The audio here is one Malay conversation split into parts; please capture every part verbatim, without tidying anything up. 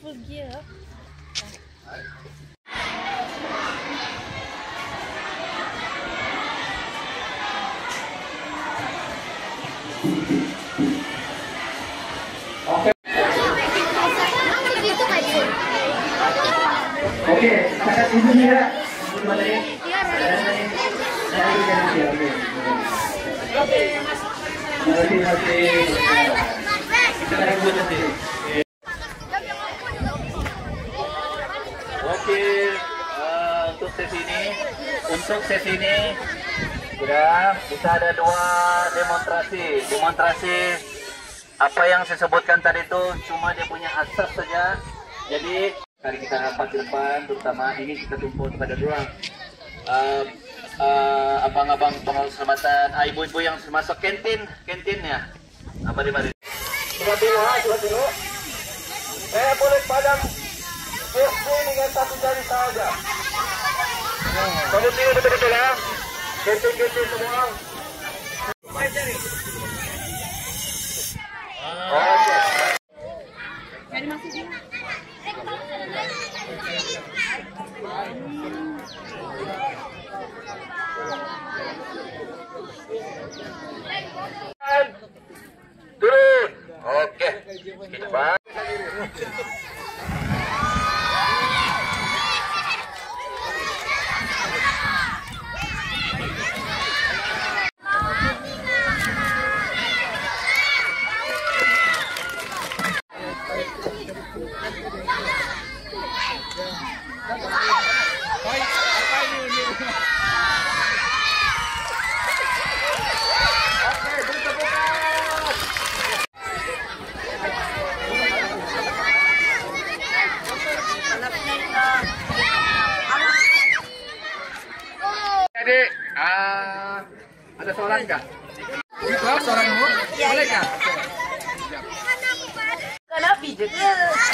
full gear. Oke. Oke, kakak ibu ya. Oke, mas. Masih masih. Kita ribut nanti. Oke, uh, untuk sesi ini, untuk sesi ini, sudah kita ada dua demonstrasi, demonstrasi apa yang saya sebutkan tadi itu cuma dia punya asas saja. Jadi mari kita rapat di depan, terutama ini kita tumpul kepada dua uh, uh, abang-abang pengurus keselamatan, ah, ibu-ibu yang masuk kantin, kantin ya. Apa di mari? Sudah dulu, sudah dulu. Eh boleh padang. Oke, dengan satu jari saja. Kamu tinggal betul-betul ya. Kantin-kantin semua. Oke. Jadi masih di. Turun. Oke. Kita bang. Jadi, uh, ada soalan kah? Itu soalanmu? Ya, boleh ya. kah? Kenapa juga?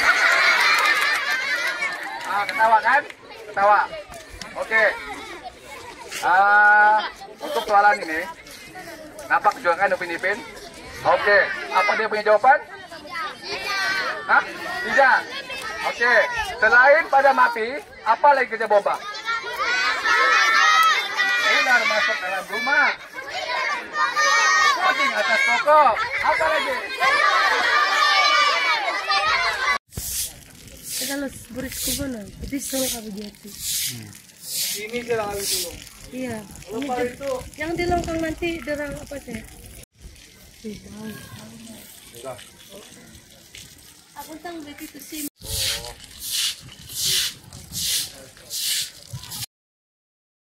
Ah, ketawa kan? Ketawa. Oke. Uh, untuk soalan ini, nampak juga kan Upin Ipin? Oke. Apa dia punya jawaban? Hah? Tidak. Oke. Selain padam api, apa lagi kerja bomba? Ular masuk dalam rumah. Kucing atas pokok. Apa lagi? Kita harus beris kubur, jadi suruh kamu jati. Ini dia lalu dulu. Iya. Lupa Ini itu. yang di longkang nanti derang apa sih? Sudah. Aku tang begitu sih. Oh.